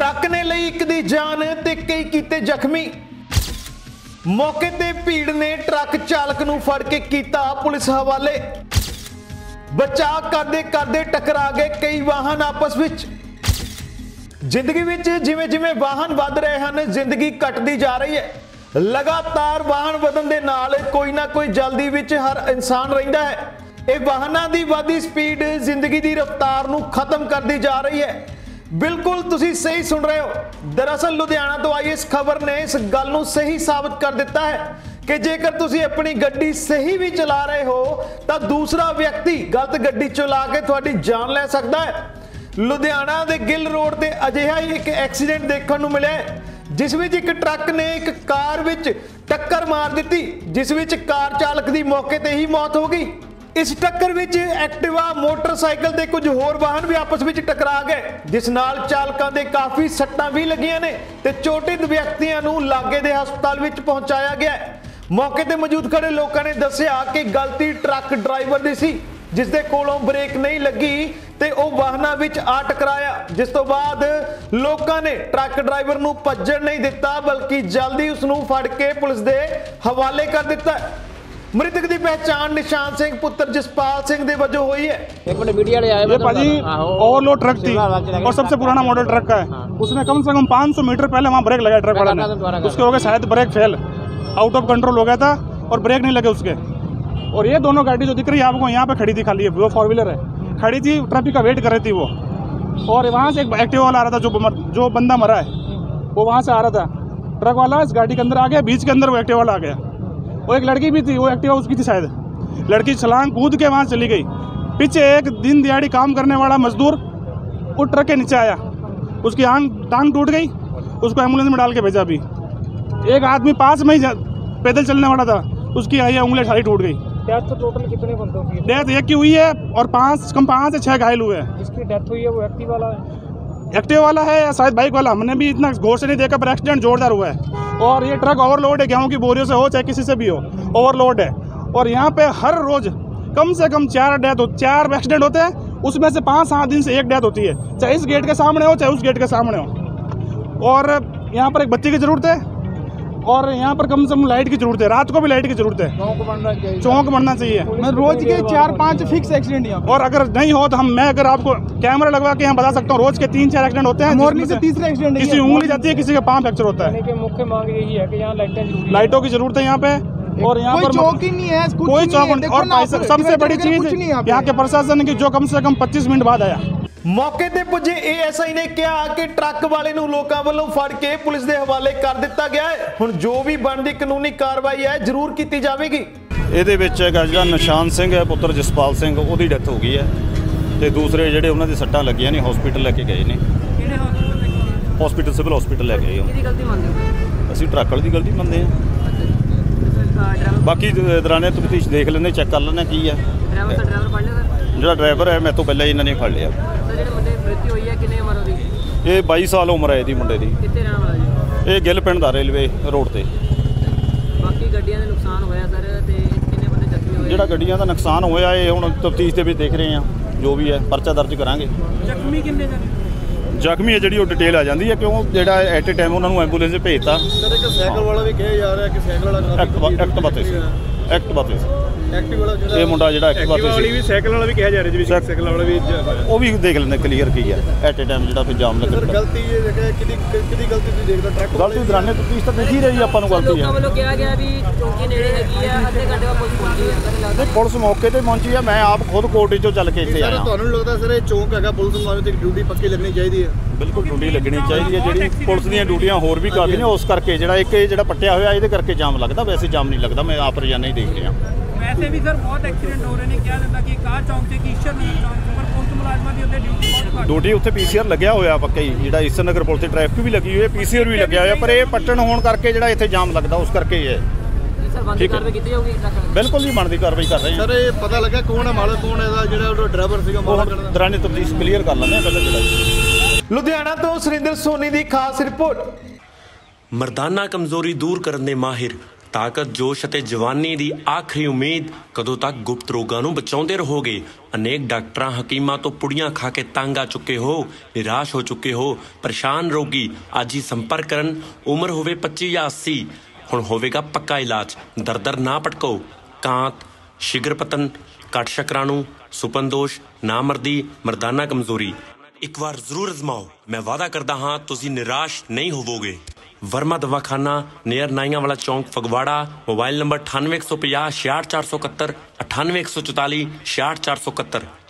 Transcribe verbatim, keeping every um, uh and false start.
Truck ने लई एक दी जान ते कई कीते जख्मी। मौके ते भीड़ ने ट्रक चालक नूं फड़ के कीता पुलिस हवाले। बचाव करदे करदे टकरा गए कई वाहन आपस विच। जिंदगी विच जिवें जिवें वाहन वध रहे हैं जिंदगी घटदी जा रही है। लगातार वाहन वधन दे नाल कोई ना कोई जल्दी विच हर इंसान रहिंदा है। ये वाहनां दी वधी स्पीड जिंदगी दी रफ्तार नूं खत्म करदी जा रही है। बिल्कुल तुसी सही सुन रहे हो। दरअसल लुधियाना तो आई इस खबर ने इस गल नूं सही साबित कर दिता है कि जेकर तुसी अपनी गड्डी सही भी चला रहे हो तो दूसरा व्यक्ति गलत गड्डी चला के तुहाडी जान ले सकता है। लुधियाना दे गिल रोड ते अजिहा ही एक एक्सीडेंट देखने नूं मिलिया जिस विच एक ट्रक ने एक कार विच टक्कर मार दी, जिस विच कार चालक की मौके ते ही मौत हो गई। इस टक्कर विच एक्टिवा मोटरसाइकिल ते कुछ होर वाहन भी आपस विच टकरा गए, जिस नाल चालकां दे काफी सट्टां भी लगियां ने ते चोटित व्यक्तियां नूं लागे दे हस्पताल विच पहुंचाया गया है। मौके ते मौजूद खड़े लोकां ने दस्सिया कि गलती ट्रक ड्राइवर दी सी, जिस दे कोलों ब्रेक नहीं लगी ते ओ वाहनां विच आ टकराया। जिस तो बाद लोकां ने ट्रक ड्राइवर नूं भज्जण नहीं दिता बल्कि जल्दी उस नूं फड़ के पुलिस दे हवाले कर दिता। मृतक की पहचान निशान सिंह पुत्र जसपाल सिंह दे वजों हुई है। एक मिनट वीडियो ले आए। ये भाजी ओवरलोड ट्रक थी और सबसे पुराना मॉडल ट्रक का है। उसने कम से कम पाँच सौ मीटर पहले वहाँ ब्रेक लगाया ट्रक वाला ने। उसके हो गए शायद brake fail, out of control हो गया था और ब्रेक नहीं लगे उसके। और ये दोनों गाड़ी जो दिख रही है आपको यहाँ पे खड़ी थी, खाली है वो फोर व्हीलर है, खड़ी थी, ट्रैफिक का वेट कर रही थी वो। और वहाँ से एक एक्टिवा वाला आ रहा था, जो जो बंदा मरा है वो वहाँ से आ रहा था। ट्रक वाला इस गाड़ी के अंदर आ गया, बीच के अंदर वो एक्टिवा वाला आ गया। वो एक लड़की भी थी, वो एक्टिवा उसकी थी शायद। लड़की छलांग कूद के वहाँ चली गई। पीछे एक दिन दिहाड़ी काम करने वाला मजदूर वो ट्रक के नीचे आया, उसकी आंग टांग टूट गई, उसको एम्बुलेंस में डाल के भेजा। अभी एक आदमी पास में ही पैदल चलने वाला था, उसकी आई उंगली सारी टूट गई। डेथ तो टोटल कितने बंदों की? डेथ एक की हुई है और पाँच कम पाँच से छः घायल हुए हैं। जिसकी डेथ हुई है वो एक्टिव वाला है, एक्टिव वाला है या शायद बाइक वाला, हमने भी इतना गौर से नहीं देखा, पर एक्सीडेंट जोरदार हुआ है। और ये ट्रक ओवरलोड है, गेहूं की बोरियों से हो चाहे किसी से भी हो, ओवरलोड है। और यहाँ पे हर रोज कम से कम चार डेथ हो चार एक्सीडेंट होते हैं, उसमें से पाँच सात दिन से एक डेथ होती है, चाहे इस गेट के सामने हो चाहे उस गेट के सामने हो। और यहाँ पर एक बत्ती की ज़रूरत है और यहाँ पर कम से कम लाइट की जरूरत है, रात को भी लाइट की जरूरत है, चौक बनना चाहिए, चौक बनना चाहिए। मैं रोज के चार पाँच फिक्स एक्सीडेंट यहाँ। और अगर नहीं हो तो हम मैं अगर आपको कैमरा लगवा के यहाँ बता सकता हूँ, रोज के तीन चार एक्सीडेंट होते हैं। मॉर्निंग से तीसरा एक्सीडेंट, किसी उंगली जाती है, किसी का पाँव फ्रैक्चर होता है। मुख्य मांग यही है कि यहाँ लाइटें लाइटों की जरूरत है यहाँ पे। और यहाँ पर चौक ही नहीं है, कोई चौक। और सबसे बड़ी चीज यहाँ के प्रशासन की जो कम से कम पच्चीस मिनट बाद आया। मौके ते पुजे एएसआई ने कहा कि ट्रक वाले नूं लोकां वल्लों फड़ के पुलिस दे हवाले कर दिता गया है। हुण जो भी बनदी कानूनी कार्रवाई है जरूर की जाएगी। ਇਹਦੇ ਵਿੱਚ ਹੈਗਾ ਜਿਹੜਾ ਨਿਸ਼ਾਨ ਸਿੰਘ ਹੈ ਪੁੱਤਰ ਜਸਪਾਲ ਸਿੰਘ, ਉਹਦੀ ਡੈਥ ਹੋ ਗਈ ਹੈ ਤੇ ਦੂਸਰੇ ਜਿਹੜੇ ਉਹਨਾਂ ਦੀ ਸੱਟਾਂ ਲੱਗੀਆਂ ਨੇ ਹਸਪੀਟਲ ਲੈ ਕੇ ਗਏ ਨੇ। ਕਿਹੜੇ ਹਸਪੀਟਲ? ਹਸਪੀਟਲ ਸਿਵਲ ਹਸਪੀਟਲ ਲੈ ਕੇ ਗਏ। ਕਿਹਦੀ ਗਲਤੀ ਮੰਨਦੇ ਹੋ? ਅਸੀਂ ਟਰੱਕ ਵਾਲੀ ਦੀ ਗਲਤੀ ਮੰਨਦੇ ਹਾਂ। ਬਾਕੀ ਦੌਰਾਨੇ ਤਫਤੀਸ਼ ਦੇਖ ਲੈਂਦੇ, ਚੈੱਕ ਕਰ ਲੈਂਦੇ ਕੀ ਹੈ। ਡਰਾਈਵਰ ਤਾਂ ਡਰਾਈਵਰ ਫੜ ਲਿਆ ਸਰ? ਜਿਹੜਾ ਡਰਾਈਵਰ ਹੈ ਮੇਰੇ ਤੋਂ ਪਹਿਲਾਂ ਇਹਨਾਂ ਨੇ ਫੜ ਲਿਆ। ਸਰ ਜਿਹੜੇ ਮੁੰਡੇ ਦੀ ਮ੍ਰਿਤੂ ਹੋਈ ਹੈ ਕਿੰਨੇ ਉਮਰ ਉਹਦੀ? ਇਹ ਬਾਈ ਸਾਲ ਉਮਰ ਹੈ ਇਹਦੀ ਮੁੰਡੇ ਦੀ। ਕਿੱਥੇ ਰਹਿਣ ਵਾਲਾ ਜੀ? ਇਹ ਗਿੱਲ ਪਿੰਡ ਦਾ ਰੇਲਵੇ ਰੋਡ ਤੇ। ਬਾਕੀ ਗੱਡੀਆਂ ਦਾ ਨੁਕਸਾਨ ਹੋਇਆ ਸਰ ਤੇ ਕਿੰਨੇ ਬੰਦੇ ਜ਼ਖਮੀ ਹੋਏ? ਜਿਹੜਾ ਗੱਡੀਆਂ ਦਾ ਨੁਕਸਾਨ ਹੋਇਆ ਇਹ ਹੁਣ ਤਫਤੀਸ਼ ਦੇ ਵਿੱਚ ਦੇਖ ਰਹੇ ਹਾਂ, ਜੋ ਵੀ ਹੈ ਪਰਚਾ ਦਰਜ ਕਰਾਂਗੇ। ਜ਼ਖਮੀ ਕਿੰਨੇ ਸਰ? ਜ਼ਖਮੀ ਹੈ ਜਿਹੜੀ ਉਹ ਡਿਟੇਲ ਆ ਜਾਂਦੀ ਹੈ, ਕਿਉਂ ਜਿਹੜਾ ਐਟ ਏ ਟਾਈਮ ਉਹਨਾਂ ਨੂੰ ਐਂਬੂਲੈਂਸ 'ਚ ਭੇਜਤਾ। ਸਰ ਇੱਕ ਸਾਈਕਲ ਵਾਲਾ ਵੀ ਕਿਹਾ ਜਾ ਰਿਹਾ ਕਿ ਸਾਈਕਲ ਵਾਲਾ ਐਕਟਿਵਾ ਐਕਟਿਵਾ ਤੇ ਸੀ, ਐਕਟਿਵਾ ਤੇ ਸੀ ਐਕਟਿਵ ਵਾਲਾ ਜਿਹੜਾ ਇਹ ਮੁੰਡਾ ਜਿਹੜਾ ਐਕਟਿਵਾ ਤੇ ਸੀ। ਵੀ ਸਾਈਕਲ ਵਾਲਾ ਵੀ ਕਿਹਾ ਜਾ ਰਿਹਾ ਜੀ, ਸਾਈਕਲ ਵਾਲਾ ਵੀ ਉਹ ਵੀ ਦੇਖ ਲੈਂਦੇ ਕਲੀਅਰ ਕੀ ਹੈ ਐਟ ਏ ਟਾਈਮ ਜਿਹੜਾ ਫਿਰ ਜਾਮ ਸਰ ਲੱਗਦਾ। ਗਲਤੀ ਇਹ ਦੇਖਿਆ ਕਿਹਦੀ ਕਿਹਦੀ ਗਲਤੀ ਤੁਸੀਂ ਦੇਖਦਾ? ਟਰੱਕ ਗਲਤੀ ਦੌਰਾਨੇ ਤਫਤੀਸ਼ ਤਾਂ ਦਿਖ ਹੀ ਰਹੀ ਆਪਾਂ ਨੂੰ ਗਲਤੀ ਲੋਕਾਂ ਹੈ। ਵੱਲੋਂ ਕਿਹਾ ਗਿਆ ਵੀ ਚੌਂਕੀ ਨੇੜੇ ਹੈਗੀ ਆ, ਅੱਧੇ ਘੰਟੇ ਬਾਅਦ ਪੁਲਿਸ ਪਹੁੰਚੀ ਹੈ। ਨਹੀਂ, ਪੁਲਿਸ ਮੌਕੇ ਤੇ ਪਹੁੰਚੀ ਆ, ਮੈਂ ਆਪ ਖੁਦ ਕੋਰਟ 'ਚੋਂ ਚੱਲ ਕੇ ਇੱਥੇ ਸਰ ਆਇਆ। ਤੁਹਾਨੂੰ ਲੱਗਦਾ ਸਰ ਇਹ ਚੌਂਕ ਹੈਗਾ ਪੁਲਿਸ ਮੁਲਾਜ਼ਮ ਤੇ ਡਿਊਟੀ ਪੱਕੀ ਲੱਗਣੀ ਚਾਹੀਦੀ ਹੈ? ਬਿਲਕੁਲ ਡਿਊਟੀ ਲੱਗਣੀ ਚਾਹੀਦੀ ਹੈ। ਜਿਹੜੀ ਪੁਲਿਸ ਦੀਆਂ ਡਿਊਟੀਆਂ ਹੋਰ ਵੀ ਕਾਫੀ ਨੇ, ਉਸ ਕਰਕੇ ਜਿਹੜਾ ਇੱਕ ਇਹ ਜਿਹੜਾ ਪੱਟਿਆ ਹੋਇਆ ਇਹਦੇ ਕਰਕੇ ਜਾਮ ਲੱਗਦਾ, ਵੈਸੇ ਜਾਮ ਨਹੀਂ ਲੱਗਦਾ। ਮੈਂ ਆਪ ਰੋਜ਼ਾਨਾ ਹੀ ਦੇਖ ਰਿਹਾ। वैसे भी सर बहुत एक्सीडेंट हो रहे हैं, क्या लगता कि कार चौक से कि ईश्वर नगर चौक से, पर पुलिस मुलाजमान की उत्ते ड्यूटी बहुत घट। ਡਿਊਟੀ ਉੱਥੇ ਪੀਸੀਆਰ ਲੱਗਿਆ ਹੋਇਆ ਪੱਕਾ ਹੀ, ਜਿਹੜਾ ਈਸਰ ਨਗਰ ਪੁਲ ਤੇ ਟ੍ਰੈਫਿਕ ਵੀ ਲੱਗੀ ਹੋਈ ਹੈ, ਪੀਸੀਆਰ ਵੀ ਲੱਗਿਆ ਹੋਇਆ, ਪਰ ਇਹ ਪੱਟਣ ਹੋਣ ਕਰਕੇ ਜਿਹੜਾ ਇੱਥੇ ਜਾਮ ਲੱਗਦਾ ਉਸ ਕਰਕੇ ਹੀ ਹੈ। ਸਰ ਬੰਦੀ ਕਾਰਵਾਈ ਕੀਤੀ ਜਾਊਗੀ ਟਰੱਕ? ਬਿਲਕੁਲ ਨਹੀਂ ਬਣਦੀ ਕਾਰਵਾਈ ਕਰ ਰਹੇ ਹਾਂ ਸਰ ਇਹ ਪਤਾ ਲੱਗਾ ਕੌਣ ਹੈ ਮਾਲਕ, ਕੌਣ ਹੈ ਇਹਦਾ ਜਿਹੜਾ ਉਹ ਡਰਾਈਵਰ ਸੀਗਾ ਮਾਲਕ ਦਾ? ਦੌਰਾਨੇ ਤਫਤੀਸ਼ ਕਲੀਅਰ ਕਰ ਲੈਂਦੇ ਹਾਂ ਪਹਿਲਾਂ ਜਿਹੜਾ। ਲੁਧਿਆਣਾ ਤੋਂ ਸੁਰਿੰਦਰ ਸੋਨੀ ਦੀ ਖਾਸ ਰਿਪੋर्ट। मर्दाना कमजोरी दूर करने माहिर ਤਾਕਤ ਜੋਸ਼ ਅਤੇ ਜਵਾਨੀ ਦੀ ਆਖਰੀ ਉਮੀਦ ਕਦੋਂ ਤੱਕ ਗੁਪਤ ਰੋਗਾਂ ਨੂੰ ਬਚਾਉਂਦੇ ਰਹੋਗੇ। ਅਨੇਕ ਡਾਕਟਰਾਂ ਹਕੀਮਾਂ ਤੋਂ ਪੁੜੀਆਂ ਖਾ ਕੇ ਤੰਗ ਆ ਚੁੱਕੇ ਹੋ, ਨਿਰਾਸ਼ ਹੋ ਚੁੱਕੇ ਹੋ। ਪਰੇਸ਼ਾਨ ਰੋਗੀ ਅੱਜ ਹੀ ਸੰਪਰਕ ਕਰਨ। ਉਮਰ ਹੋਵੇ ਪੱਚੀ ਜਾਂ अस्सी, ਹੁਣ ਹੋਵੇਗਾ ਪੱਕਾ ਇਲਾਜ। ਦਰ ਦਰ ਨਾ ਭਟਕੋ। ਕਾਂਤ, ਸ਼ਿਗਰ ਪਤਨ, ਘੱਟ ਸ਼ੁਕਰਾਣੂ, ਸੁਪਨ ਦੋਸ਼, ਨਾਮਰਦੀ, ਮਰਦਾਨਾ ਕਮਜ਼ੋਰੀ। ਇੱਕ ਵਾਰ ਜ਼ਰੂਰ ਅਜ਼ਮਾਓ। ਮੈਂ ਵਾਅਦਾ ਕਰਦਾ ਹਾਂ ਤੁਸੀਂ ਨਿਰਾਸ਼ ਨਹੀਂ ਹੋਵੋਗੇ। वर्मा दवाखाना, नियर नाइया वाला चौंक, फगवाड़ा। मोबाइल नंबर अठानवे एक सौ पचास छियाठ चार सौ इकहत्तर, अठानवे एक सौ चौतालीस छियाठ चार सौ इकहत्तर।